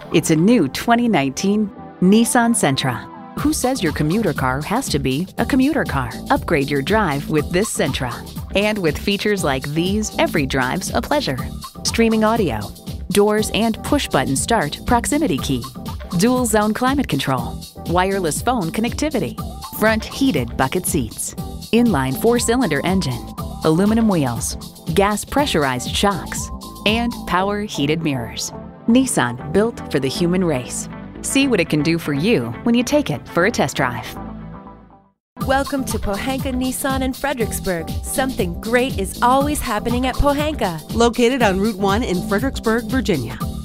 It's a new 2019 Nissan Sentra. Who says your commuter car has to be a commuter car? Upgrade your drive with this Sentra. And with features like these, every drive's a pleasure. Streaming audio, doors and push-button start proximity key, dual zone climate control, wireless phone connectivity, front heated bucket seats, inline 4-cylinder engine, aluminum wheels, gas pressurized shocks, and power heated mirrors. Nissan, built for the human race. See what it can do for you when you take it for a test drive. Welcome to Pohanka Nissan in Fredericksburg. Something great is always happening at Pohanka. Located on Route 1 in Fredericksburg, Virginia.